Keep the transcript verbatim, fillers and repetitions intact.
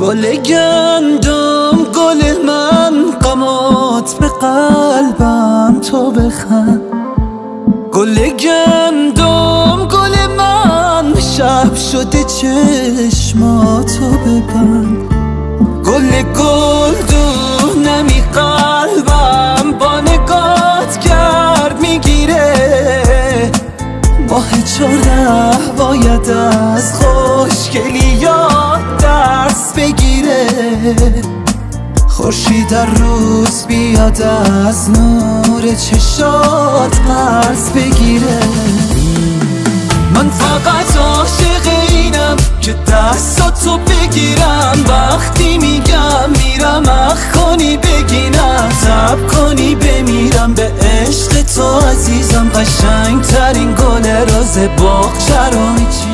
گل گندم گل من غمات به قلبم تو بخند گل گندم گل من شب شده چشماتو ببند گل گلدون نمی قلبم با نگات گرد میگیره ماه چهارده باید از خوشگلیات درس بگیره خورشید در روز بیاد از نور چشات قرض بگیره من فقط عاشق اینم که دستاتو بگیرم وقتی میگم میرم اخ کنی بگینم تب کنی بمیرم به عشق تو عزیزم قشنگ ترین گل روز باغچه رو میچی